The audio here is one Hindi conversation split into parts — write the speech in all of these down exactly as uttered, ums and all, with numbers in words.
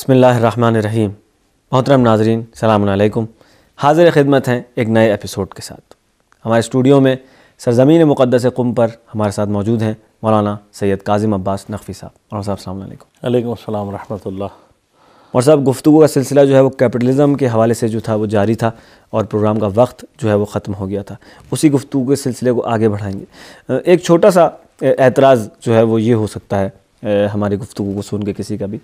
बिस्मिल्लाहिर्रहमानिर्रहीम। मोहतरम नाज़रीन, सलामुन अलैकुम। हाज़िर खिदमत हैं एक नए एपिसोड के साथ। हमारे स्टूडियो में सरज़मीन मुक़द्दस क़ुम पर हमारे साथ मौजूद हैं मौलाना सैयद काज़िम अब्बास नक़वी साहब। मौलाना साहब अस्सलाम वालेकुम। वालेकुम अस्सलाम रहमतुल्लाह। और साहब, गुफ्तगू का सिलसिला जो है वो कैपिटलिज़म के हवाले से जो था वो जारी था और प्रोग्राम का वक्त जो है वो ख़त्म हो गया था। उसी गुफ्तगू के सिलसिले को आगे बढ़ाएंगे। एक छोटा सा एतराज़ जो है वो ये हो सकता है हमारी गुफ्तगू को सुन के किसी का भी,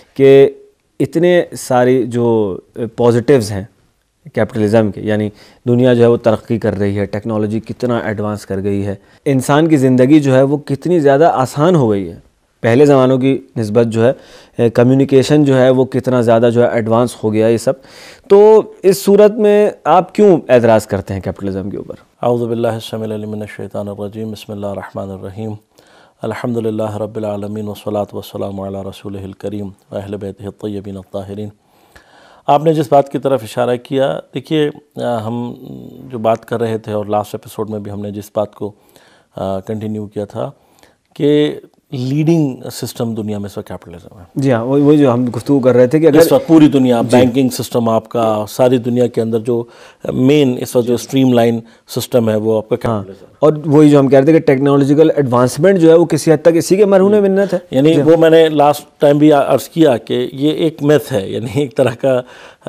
कि इतने सारी जो पॉजिटिव्स हैं कैपिटलिज़म के, यानी दुनिया जो है वो तरक्की कर रही है, टेक्नोलॉजी कितना एडवांस कर गई है, इंसान की ज़िंदगी जो है वो कितनी ज़्यादा आसान हो गई है, पहले ज़मानों की निस्बत जो है कम्युनिकेशन जो है वो कितना ज़्यादा जो है एडवांस हो गया, ये सब। तो इस सूरत में आप क्यों एतराज़ करते हैं कैपिटलिज़म के ऊपर? आऊज़ु बिल्लाहि मिनश शैतानिर रजीम, बिस्मिल्लाहिर रहमानिर रहीम, अल्हम्दुलिल्लाहि रब्बिल आलमीन, वस्सलातु वस्सलामु अला रसूलिहिल करीम व अहले बैतिहित तय्यबीन अत्ताहिरीन। आपने जिस बात की तरफ इशारा किया, देखिए हम जो बात कर रहे थे और लास्ट एपिसोड में भी हमने जिस बात को कंटिन्यू किया था कि लीडिंग सिस्टम दुनिया में इस वक्त कैपिटलिज्म है। जी हाँ, वही वही जो हम गुफ्तगू कर रहे थे कि अगर इस वक्त पूरी दुनिया, बैंकिंग सिस्टम आपका, सारी दुनिया के अंदर जो मेन इस वक्त जो स्ट्रीमलाइन सिस्टम है वो आपका कैपिटलिज्म। हाँ, और वही जो हम कह रहे थे कि टेक्नोलॉजिकल एडवांसमेंट जो है वो किसी हद तक इसी के मरहून मिन्नत है। यानी वो मैंने लास्ट टाइम भी अर्ज़ किया कि ये एक मिथ है, यानी एक तरह का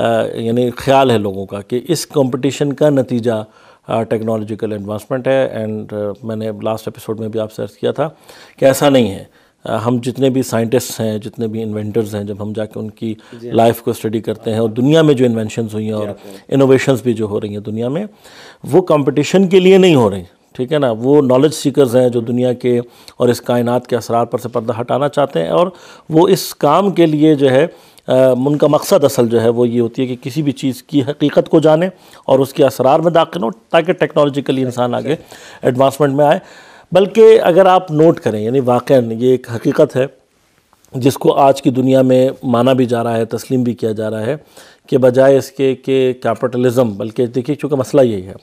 यानी ख्याल है लोगों का कि इस कंपटीशन का नतीजा टेक्नोलॉजिकल एडवांसमेंट है। एंड uh, मैंने लास्ट एपिसोड में भी आपसे अर्ज़ किया था कि ऐसा नहीं है। uh, हम जितने भी साइंटिस्ट्स हैं, जितने भी इन्वेंटर्स हैं, जब हम जाके उनकी लाइफ को स्टडी करते हैं और दुनिया में जो इन्वेंशंस हुई हैं और इनोवेशंस भी जो हो रही हैं दुनिया में, वो कंपटीशन के लिए नहीं हो रही, ठीक है ना। वो नॉलेज सीकर्स हैं जो दुनिया के और इस कायनात के असरार पर से पर्दा हटाना चाहते हैं, और वो इस काम के लिए जो है Uh, उनका मकसद असल जो है वो ये होती है कि किसी भी चीज़ की हकीकत को जाने और उसके असरार में दाखिल हो, ताकि टेक्नोलॉजिकली इंसान आगे एडवांसमेंट में आए। बल्कि अगर आप नोट करें, यानी वाक़ई ये एक हकीकत है जिसको आज की दुनिया में माना भी जा रहा है, तस्लीम भी किया जा रहा है, कि बजाय इसके कि कैपिटलिज़म, बल्कि देखिए चूँकि मसला यही है,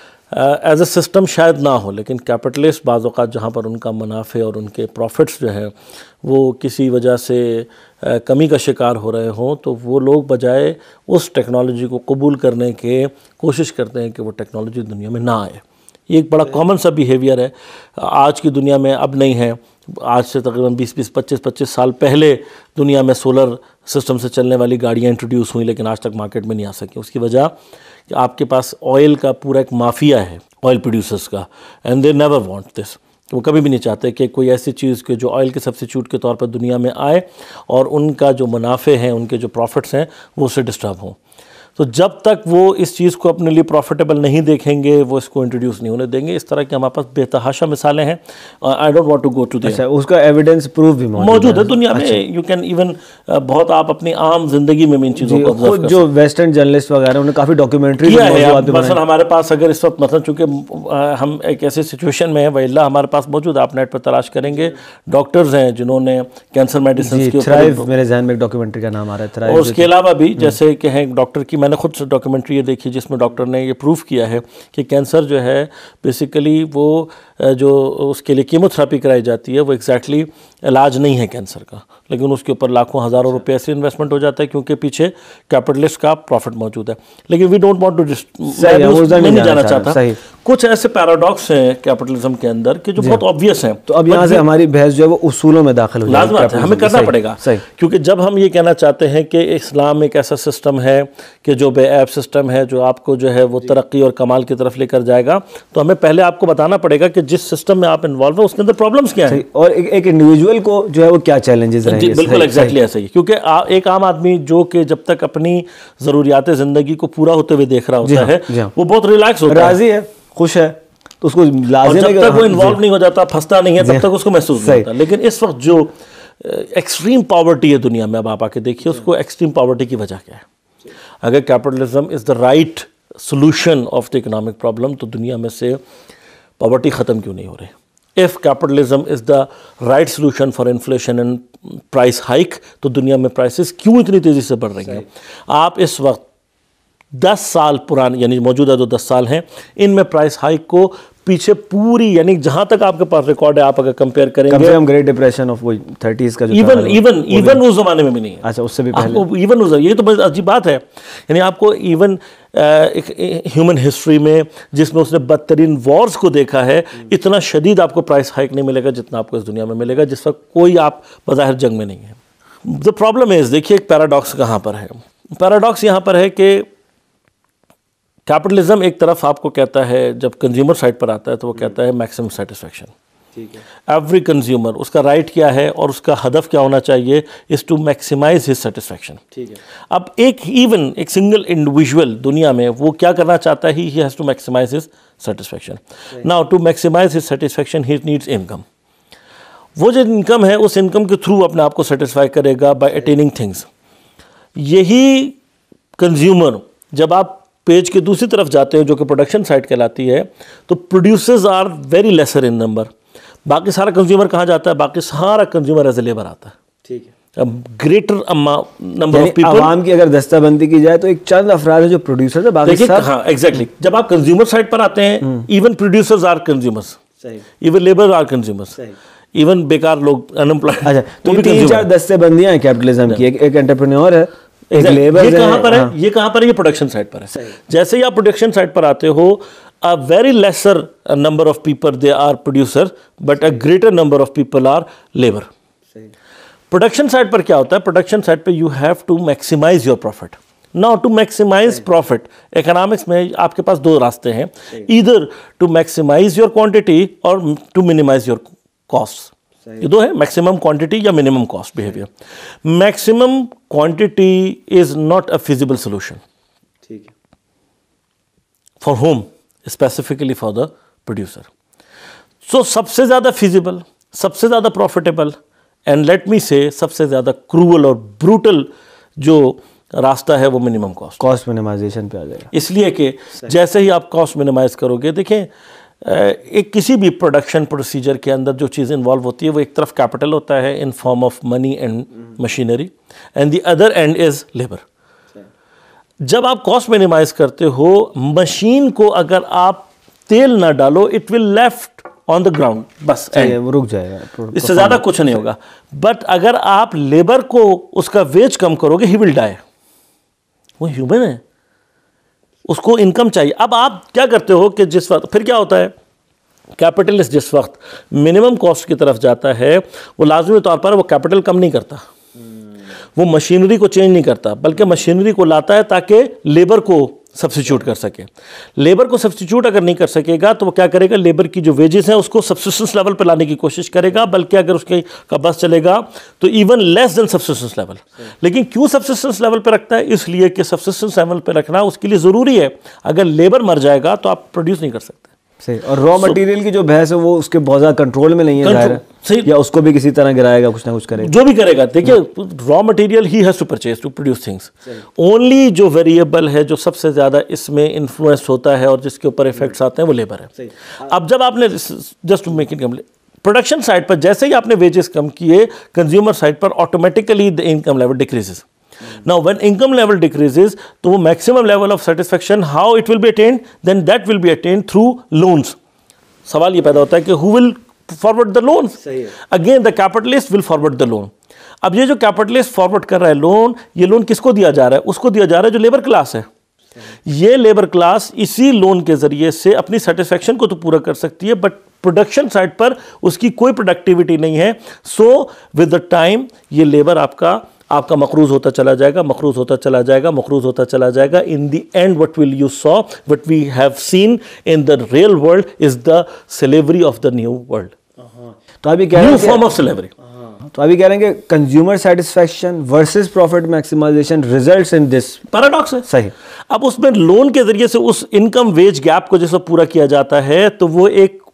एज अ सिस्टम शायद ना हो, लेकिन कैपिटलिस्ट बाज़ औक़ात जहाँ पर उनका मुनाफे और उनके प्रॉफिट्स जो है वो किसी वजह से uh, कमी का शिकार हो रहे हों, तो वो लोग बजाय उस टेक्नोलॉजी को कबूल करने के कोशिश करते हैं कि वो टेक्नोलॉजी दुनिया में ना आए। ये एक बड़ा कॉमन सा बिहेवियर है आज की दुनिया में। अब नहीं है, आज से तकरीबन बीस बीस पच्चीस पच्चीस साल पहले दुनिया में सोलर सिस्टम से चलने वाली गाड़ियाँ इंट्रोड्यूस हुई, लेकिन आज तक मार्केट में नहीं आ सकी। उसकी वजह कि आपके पास ऑयल का पूरा एक माफिया है, ऑयल प्रोड्यूसर्स का, and they never want this. वो कभी भी नहीं चाहते कि कोई ऐसी चीज़ के जो ऑयल के सब्स्टिट्यूट के तौर पर दुनिया में आए और उनका जो मुनाफे हैं, उनके जो प्रॉफिट्स हैं, वो उससे डिस्टर्ब हों। तो जब तक वो इस चीज़ को अपने लिए प्रॉफिटेबल नहीं देखेंगे, वो इसको इंट्रोड्यूस नहीं होने देंगे। इस तरह की हमारे पास बेतहाशा मिसालें हैं। I don't want to go to this. उसका एविडेंस प्रूफ भी मौजूद है दुनिया में। यू कैन इवन बहुत आप अपनी आम जिंदगी में इन चीज़ों को ऑब्जर्व कर, जो वेस्टर्न जर्नलिस्ट वगैरह उन्होंने काफ़ी डॉक्यूमेंट्री किया है। मसलन हमारे पास अगर इस वक्त मतलब चूँकि हम एक ऐसे सिचुएशन में है, वल्लाह हमारे पास मौजूद, आप नेट पर तलाश करेंगे, डॉक्टर्स हैं जिन्होंने कैंसर मेडिसिन के ऊपर, मेरे जहन में एक डॉक्यूमेंट्री का नाम आ रहा है। और उसके अलावा भी जैसे कि हैं डॉक्टर की, मैंने खुद डॉक्यूमेंट्री ये देखी जिसमें डॉक्टर ने ये प्रूफ किया है कि कैंसर जो है बेसिकली वो जो उसके लिए कीमोथेरेपी कराई जाती है वो एग्जैक्टली इलाज नहीं है कैंसर का, लेकिन उसके ऊपर लाखों हज़ारों रुपए ऐसे इन्वेस्टमेंट हो जाता है क्योंकि पीछे कैपिटलिस्ट का प्रॉफिट मौजूद है। लेकिन वी डोंट वांट टू नहीं जाना चाहता। कुछ ऐसे पैराडॉक्स हैं कैपिटलिज्म के अंदर कि जो बहुत ऑब्वियस हैं। तो अब यहाँ से हमारी बहस जो है वो उसूलों में दाखिल हो लाज़िम है, हमें करना पड़ेगा, क्योंकि जब हम ये कहना चाहते हैं कि इस्लाम एक ऐसा सिस्टम है कि जो बेऐब सिस्टम है, जो आपको जो है वो तरक्की और कमाल की तरफ लेकर जाएगा, तो हमें पहले आपको बताना पड़ेगा कि जिस सिस्टम में आप इन्वॉल्व हो उसके अंदर प्रॉब्लम्स क्या हैं और एक इंडिविजुअल को जो है वो क्या चैलेंजेस रहेंगे। बिल्कुल एग्जैक्टली ऐसा ही, क्योंकि एक आम आदमी जो कि जब तक अपनी ज़रूरियात ज़िंदगी को पूरा होते हुए देख रहा होता है, वो बहुत रिलैक्स होता है, राजी है, खुश है, तो उसको लाज़िम है, जब तक वो इन्वॉल्व नहीं हो जाता, फंसता नहीं है, तब तक उसको महसूस नहीं होता। लेकिन इस वक्त जो एक्सट्रीम पॉवर्टी है दुनिया में, अब आप आके देखिए उसको एक्सट्रीम पॉवर्टी की वजह क्या है। अगर capitalism is the right solution of the economic problem, तो दुनिया में से पॉवर्टी ख़त्म क्यों नहीं हो रही? If capitalism is the right solution for inflation and price hike, तो दुनिया में प्राइसेस क्यों इतनी तेज़ी से बढ़ रही हैं? आप इस वक्त दस साल पुराने यानी मौजूदा जो दस साल हैं इनमें प्राइस हाइक को पीछे पूरी यानी जहां तक आपके पास रिकॉर्ड है आप अगर कंपेयर करेंगे कम से कम ग्रेट डिप्रेशन ऑफ वो थर्टीज का जो इवन इवन इवन उस जमाने में भी नहीं है। अच्छा, उससे भी पहले इवन उस ये तो बस अजीब बात है। यानी आपको इवन एक ह्यूमन हिस्ट्री में जिसमें उसने बदतरीन वॉर्स को देखा है इतना शदीद आपको प्राइस हाइक नहीं मिलेगा जितना आपको इस दुनिया में मिलेगा जिस वक्त कोई आप बाज़ाहिर जंग में नहीं है। द प्रॉब्लम इज, देखिए एक पैराडॉक्स कहाँ पर है। पैराडॉक्स यहाँ पर है कि कैपिटलिज्म एक तरफ आपको कहता है जब कंज्यूमर साइड पर आता है तो वो कहता है मैक्सिमम सेटिस्फैक्शन, ठीक है, एवरी कंज्यूमर उसका राइट क्या है और उसका हदफ क्या होना चाहिए is to maximise his satisfaction. ठीक है। अब एक इवन एक सिंगल इंडिविजुअल दुनिया में वो क्या करना चाहता है, he has to maximise his satisfaction. Now to maximise his satisfaction he needs income. वो जो इनकम है उस इनकम के थ्रू अपने आप को सेटिस्फाई करेगा बाय अटेनिंग थिंग्स। यही कंज्यूमर जब आप पेज के दूसरी तरफ जाते हो जो कि प्रोडक्शन साइड कहलाती है तो producers are very lesser in number. बाकी सारा कंज्यूमर कहाँ जाता है, बाकी सारा कंज्यूमर एज ए लेबर आता है। ठीक है। अब ग्रेटर नंबर ऑफ पीपल, आवाम की अगर दस्ताबंदी की जाए तो एक चंद अफराद है जो प्रोड्यूसर है, बाकी सब हाँ एग्जैक्टली exactly. जब आप कंज्यूमर साइड पर आते हैं even producers are consumers, even labour are consumers, even बेकार लोग अनएम्प्लॉयड। अच्छा, तो भी तीन चार दस्तेबंदियां हैं कैपिटलिज्म की। एक एंटरप्रेन्योर है, एक लेबर है। ये कहाँ पर है, ये कहाँ पर है, ये प्रोडक्शन साइड पर है। जैसे ही आप प्रोडक्शन साइड पर आते हो a very lesser number of people they are producer but a greater number of people are labor. Production side पर क्या होता है, प्रोडक्शन साइड पे you have to maximise your profit. Now to maximise profit economics में आपके पास दो रास्ते हैं, either to maximise your quantity और टू मिनिमाइज योर कॉस्ट। ये दो है, मैक्सिमम क्वांटिटी या minimum cost behaviour. Maximum quantity is not a feasible solution. ठीक है। For home specifically for the producer. So सबसे ज़्यादा फिजिबल, सबसे ज़्यादा प्रॉफिटेबल एंड लेट मी से सबसे ज़्यादा क्रूअल और ब्रूटल जो रास्ता है वो मिनिमम कॉस्ट कॉस्ट मिनिमाइजेशन पे आ जाएगा। इसलिए कि जैसे ही आप कॉस्ट मिनिमाइज करोगे, देखें एक किसी भी प्रोडक्शन प्रोसीजर के अंदर जो चीज़ इन्वॉल्व होती है वो एक तरफ कैपिटल होता है in form of money and machinery and the other end is labour. जब आप कॉस्ट मिनिमाइज करते हो, मशीन को अगर आप तेल ना डालो it will left on the ground, बस वो रुक जाएगा, इससे ज़्यादा कुछ नहीं होगा। बट अगर आप लेबर को उसका वेज कम करोगे ही विल डाई। वो ह्यूमन है, उसको इनकम चाहिए। अब आप क्या करते हो कि जिस वक्त फिर क्या होता है, कैपिटलिस्ट जिस वक्त मिनिमम कॉस्ट की तरफ जाता है वो लाजमी तौर पर वो कैपिटल कम नहीं करता, वो मशीनरी को चेंज नहीं करता, बल्कि मशीनरी को लाता है ताकि लेबर को सब्स्टिट्यूट कर सके। लेबर को सब्स्टिट्यूट अगर नहीं कर सकेगा तो वो क्या करेगा, लेबर की जो वेजेस हैं उसको सब्सिस्टेंस लेवल पर लाने की कोशिश करेगा, बल्कि अगर उसके का बस चलेगा तो even less than subsistence level. लेकिन क्यों सब्सिस्टेंस लेवल पर रखता है, इसलिए कि सब्सिस्टेंस लेवल पर रखना उसके लिए ज़रूरी है। अगर लेबर मर जाएगा तो आप प्रोड्यूस नहीं कर सकते। सही। और रॉ मटेरियल की जो बहस है वो उसके बहुत ज़्यादा कंट्रोल में नहीं है, जाहिर है, या उसको भी किसी तरह गिराएगा, कुछ ना कुछ करेगा, जो भी करेगा। देखिए raw material he has to purchase to produce things. Only जो वेरिएबल है जो सबसे ज़्यादा इसमें इन्फ्लुएंस होता है और जिसके ऊपर इफेक्ट्स आते हैं वो लेबर है। अब जब आपने just to make it complete, production side पर जैसे ही आपने वेजेस कम किए, कंज्यूमर साइड पर automatically the income level decreases. Now when income level decreases, तो वो maximum level of satisfaction how it will be attained, then that will be attained through loans. सवाल ये पैदा होता है कि who will forward the loans? Again the capitalist will forward the loan. अब ये जो capitalist forward कर रहा है लोन, ये लोन किसको दिया जा रहा है, उसको दिया जा रहा है जो लेबर क्लास है। ये लेबर क्लास इसी लोन के जरिए से अपनी सेटिस्फैक्शन को तो पूरा कर सकती है, बट प्रोडक्शन साइड पर उसकी कोई प्रोडक्टिविटी नहीं है। सो विद द टाइम ये लेबर आपका आपका मकरूज होता चला जाएगा, मकरूज होता चला जाएगा, मकरूज होता चला जाएगा। In the end what will you saw, what we have seen in the real world is the slavery of the new world. तो अभी कह रहे हैं फॉर्म ऑफ स्लेवरी। तो अभी कह रहे हैं कि consumer satisfaction versus profit maximisation results in this paradox है। सही। अब उसमें लोन के जरिए से उस इनकम वेज गैप को जैसे पूरा किया जाता है तो वो एक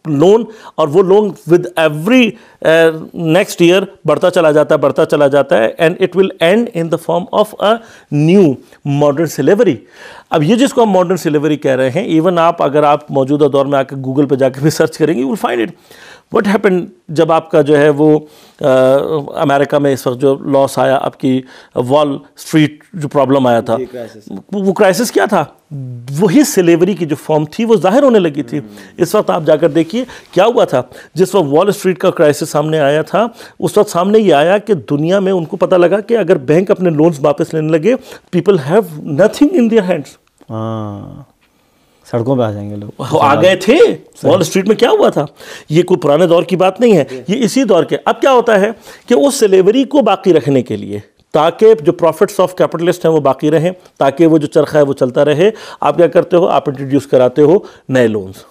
लोन, और वो loan with every next year बढ़ता चला जाता है बढ़ता चला जाता है and it will end in the form of a new modern slavery. अब ये जिसको हम मॉडर्न स्लेवरी कह रहे हैं, इवन आप अगर आप मौजूदा दौर में आकर गूगल पे जाकर भी सर्च करेंगे, you will find it. What happened जब आपका जो है वो अमेरिका में इस वक्त जो लॉस आया, आपकी वॉल स्ट्रीट जो प्रॉब्लम आया था, वो क्राइसिस क्या था? वही स्लेवरी की जो फॉर्म थी वो जाहिर होने लगी थी। इस वक्त आप जाकर देखिए क्या हुआ था। जिस वक्त वॉल स्ट्रीट का क्राइसिस सामने आया था, उस वक्त सामने ये आया कि दुनिया में उनको पता लगा कि अगर बैंक अपने लोन्स वापस लेने लगे, people have nothing in their hands. हाँ, सड़कों पे आ जाएंगे लोग। आ गए थे। वॉल स्ट्रीट में क्या हुआ था? ये कोई पुराने दौर की बात नहीं है, ये इसी दौर के। अब क्या होता है कि उस स्लेवरी को बाकी रखने के लिए, ताकि जो प्रॉफिट्स ऑफ कैपिटलिस्ट हैं वो बाकी रहें, ताकि वो जो चरखा है वो चलता रहे, आप क्या करते हो? आप इंट्रोड्यूस कराते हो नए लोन्स,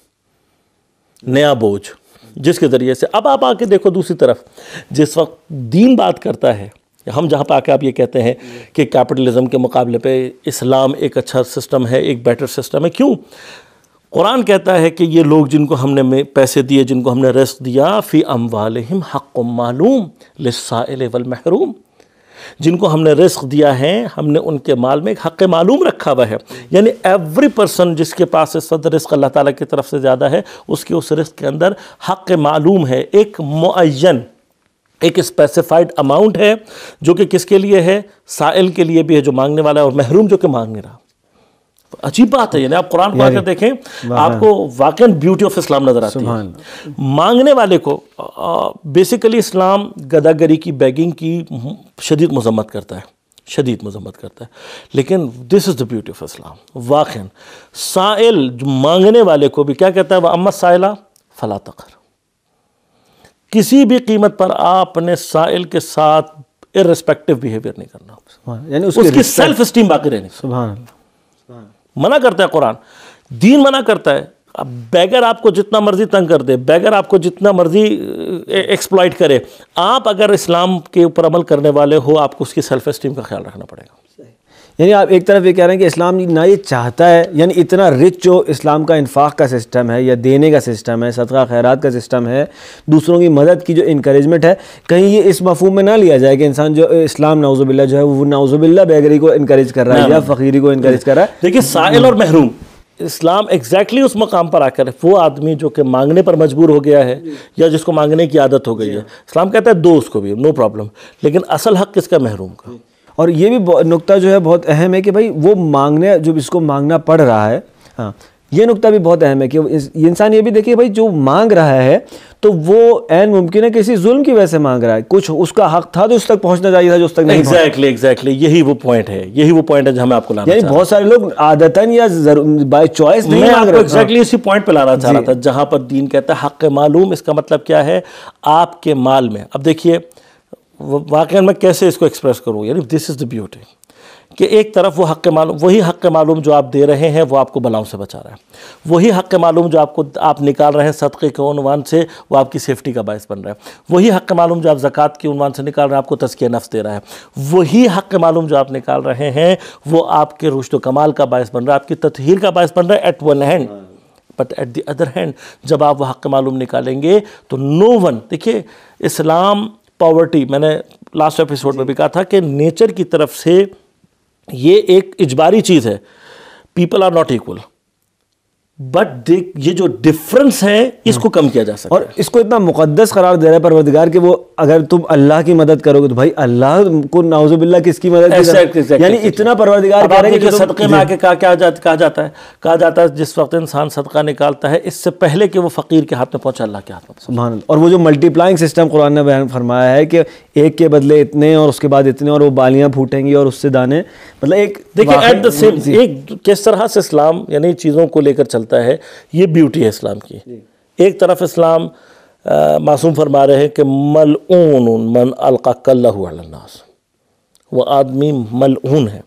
नया बोझ, जिसके ज़रिए से अब आप आके देखो दूसरी तरफ, जिस वक्त दीन बात करता है, हम जहाँ पे आके आप ये कहते हैं कि कैपिटलिज्म के मुकाबले पे इस्लाम एक अच्छा सिस्टम है, एक बेटर सिस्टम है। क्यों? कुरान कहता है कि ये लोग जिनको हमने में पैसे दिए, जिनको हमने रिस्क दिया, फ़ी अम्वालिहिम हक़्क़ुम मालूम लिस्साइल वल महरूम, जिनको हमने रिस्क दिया है, हमने उनके माल में एक हक़ मालूम रखा हुआ है। यानी एवरी पर्सन जिसके पास इस वक्त रिस्क अल्लाह ताला की तरफ से ज़्यादा है, उसके उस रिस्क के अंदर हक़ मालूम है, एक मुअय्यन, एक स्पेसिफाइड अमाउंट है, जो कि किसके लिए है? साइल के लिए भी है, जो मांगने वाला है, और महरूम जो कि मांग रहा। अजीब बात है। यानी आप कुरान पढ़ कर देखें, आपको वाकई ब्यूटी ऑफ इस्लाम नजर आती है। मांगने वाले को बेसिकली इस्लाम गदागरी की, बैगिंग की शदीद मजम्मत करता है, शदीद मजम्मत करता है, लेकिन this is the beauty of Islam. वाकई साइल, जो मांगने वाले को भी क्या कहता है? वह अम्मा साइला फला तकर, किसी भी कीमत पर आप अपने साइल के साथ इर्रेस्पेक्टिव बिहेवियर नहीं करना, यानी उसकी सेल्फ स्टीम बाकी रहनी। सुभान अल्लाह। मना करता है कुरान, दीन मना करता है। अब बैगर आपको जितना मर्जी तंग कर दे, बैगर आपको जितना मर्जी एक्सप्लॉइट करे, आप अगर इस्लाम के ऊपर अमल करने वाले हो, आपको उसकी सेल्फ स्टीम का ख्याल रखना पड़ेगा। यानी आप एक तरफ ये कह रहे हैं कि इस्लाम ना ये चाहता है, यानी इतना रिच जो इस्लाम का इन्फाक का सिस्टम है, या देने का सिस्टम है, सदका खैरात का सिस्टम है, दूसरों की मदद की जो इनकरेजमेंट है, कहीं ये इस मफहूम में ना लिया जाए कि इंसान जो इस्लाम नाउजुबिल्लाह जो है वो नाउजुबिल्लाह बेगरी को इनकरेज कर रहा है या फ़कीरी को इनकरेज कर रहा है। देखिए, साइल और महरूम, इस्लाम एग्जैक्टली उस मकाम पर आकर, वो आदमी जो कि मांगने पर मजबूर हो गया है या जिसको मांगने की आदत हो गई है, इस्लाम कहता है दो उसको भी, नो प्रॉब्लम, लेकिन असल हक किसका? महरूम का। और ये भी नुक्ता जो है बहुत अहम है कि भाई वो मांगने, जो इसको मांगना पड़ रहा है, हाँ, ये नुक्ता भी बहुत अहम है कि ये इंसान ये भी देखिए भाई जो मांग रहा है तो वो ऐन मुमकिन है किसी जुल्म की वजह से मांग रहा है, कुछ उसका हक था तो उस तक पहुंचना चाहिए था जो उस तक नहीं। एग्जैक्टली एग्जैक्टली यही वो पॉइंट है, यही वो पॉइंट है जहां मैं आपको लाना यानी बहुत सारे लोग आदतन या बाय चॉइस नहीं मांग रहे। एग्जैक्टली इसी पॉइंट पे लाना चाह रहा था, जहां पर दीन कहता है हक मालूम। इसका मतलब क्या है? आपके माल में, अब देखिए वाकई मैं कैसे इसको एक्सप्रेस करूँ, यानी दिस इज़ द ब्यूटी कि एक तरफ वो हक़ मालूम, वही हक़ मालूम जो आप दे रहे हैं वो आपको बलाओं से बचा रहा है, वही हक़ मालूम जो आपको आप निकाल रहे हैं सदक़े के उन्वान से, वो आपकी सेफ्टी का बायस बन रहा है, वही हक़ मालूम जो आप ज़कात के उन्वान से निकाल रहे हैं आपको तज़किया नफ्स दे रहा है, वही हक़ मालूम जो आप निकाल रहे हैं वो आपके रुश्द व कमाल का बायस बन रहा है, आपकी तत्हीर का बायस बन रहा है at one hand. But at the other hand जब आप वो हक़ मालूम निकालेंगे तो नो वन, देखिए इस्लाम पॉवर्टी, मैंने लास्ट एपिसोड में भी कहा था कि नेचर की तरफ से ये एक इजबारी चीज़ है, people are not equal, but देख ये जो डिफरेंस है इसको कम किया जा सकता है। और इसको इतना मुकद्दस करार दे रहा है परवरदिगार कि वो अगर तुम अल्लाह की मदद करोगे तो भाई अल्लाह को नाउजुबिल्लाह किसकी मदद की, यानी इतना परवरदिगार कह रहे हैं कि सदक़े में आके कहा क्या जाता कहा जाता है कहा जाता है जिस वक्त इंसान सदका निकालता है इससे पहले कि वो फ़कीर के हाथ में पहुंचे अल्लाह के हाथ में। सुभान अल्लाह। और वो जो मल्टीप्लाइंग सिस्टम कुरान ने बयान फरमाया है कि एक के बदले इतने और उसके बाद इतने और वो बालियाँ फूटेंगी और उससे दाने, मतलब एक देखिए एट द सेम एक किस तरह से इस्लाम यानी चीज़ों को लेकर चलता है, ये ब्यूटी है इस्लाम की। एक तरफ इस्लाम मासूम फरमा रहे हैं कि मलऊन मन अलका कल्लहु अलन्नास, वो आदमी मलऊन है,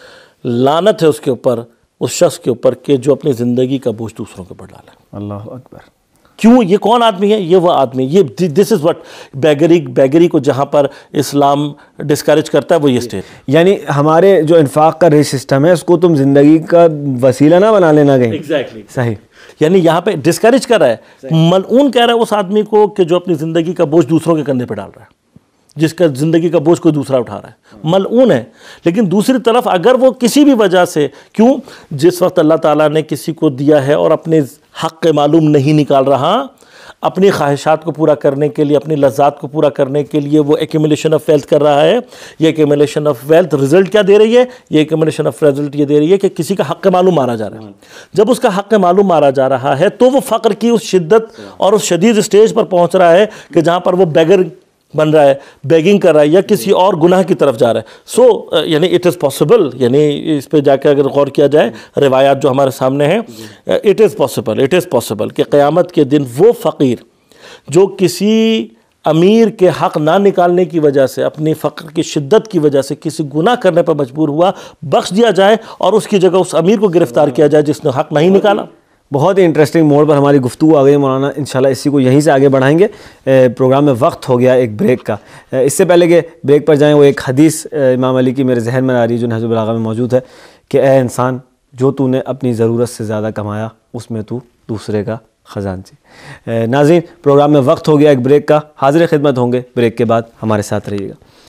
लानत है उसके ऊपर, उस शख्स के ऊपर के जो अपनी ज़िंदगी का बोझ दूसरों के ऊपर डाला। अल्लाह अकबर। क्यों? ये कौन आदमी है? ये वो आदमी, ये दिस इज़ व्हाट बेगरी बेगरी को जहाँ पर इस्लाम डिस्करेज करता है वो ये स्टेज। यानी हमारे जो इन्फाक का रेट सिस्टम है उसको तुम ज़िंदगी का वसीला ना बना लेना कहीं। Exactly exactly. सही। यानी यहाँ पे डिस्करेज कर रहा है, मलऊन कह रहा है उस आदमी को कि जो अपनी ज़िंदगी का बोझ दूसरों के कंधे पे डाल रहा है, जिसका ज़िंदगी का बोझ कोई दूसरा उठा रहा है, मलऊन है। लेकिन दूसरी तरफ अगर वो किसी भी वजह से, क्यों, जिस वक्त अल्लाह ताला ने किसी को दिया है और अपने हक़ के मालूम नहीं निकाल रहा, अपनी ख्वाहिशात को पूरा करने के लिए, अपनी लज्जात को पूरा करने के लिए वो एक्यूमुलेशन ऑफ वेल्थ कर रहा है, ये एक्यूमुलेशन ऑफ वेल्थ रिजल्ट क्या दे रही है? ये एक्यूमुलेशन ऑफ रिजल्ट ये दे रही है कि किसी का हक़ मालूम मारा जा रहा है। जब उसका हक़ मालूम मारा जा रहा है तो वो फ़क्र की उस शिद्दत और उस शदीद स्टेज पर पहुँच रहा है कि जहाँ पर वो बेगर बन रहा है, बेगिंग कर रहा है या किसी और गुनाह की तरफ जा रहा है। सो so, यानी इट इज़ पॉसिबल, यानी इस पे जाकर अगर गौर किया जाए रिवायात जो हमारे सामने हैं, it is possible it is possible कि क़यामत के दिन वो फ़कीर जो किसी अमीर के हक़ ना निकालने की वजह से, अपनी फ़क्र की शिद्दत की वजह से किसी गुनाह करने पर मजबूर हुआ, बख्श दिया जाए और उसकी जगह उस अमीर को गिरफ़्तार किया जाए जिसने हक़ नहीं निकाला। बहुत ही इंटरेस्टिंग मोड़ पर हमारी गुफ्तगू आ गई मौलाना। इंशाल्लाह इसी को यहीं से आगे बढ़ाएंगे। प्रोग्राम में वक्त हो गया एक ब्रेक का। इससे पहले कि ब्रेक पर जाएं, वो एक हदीस इमाम अली की मेरे जहन में आ रही है जो नहजुल बलागा में मौजूद है कि ए इंसान, जो तूने अपनी ज़रूरत से ज़्यादा कमाया उसमें तू दूसरे का ख़जानची। नाज़रीन, प्रोग्राम में वक्त हो गया एक ब्रेक का। हाज़िर खिदमत होंगे ब्रेक के बाद, हमारे साथ रहिएगा।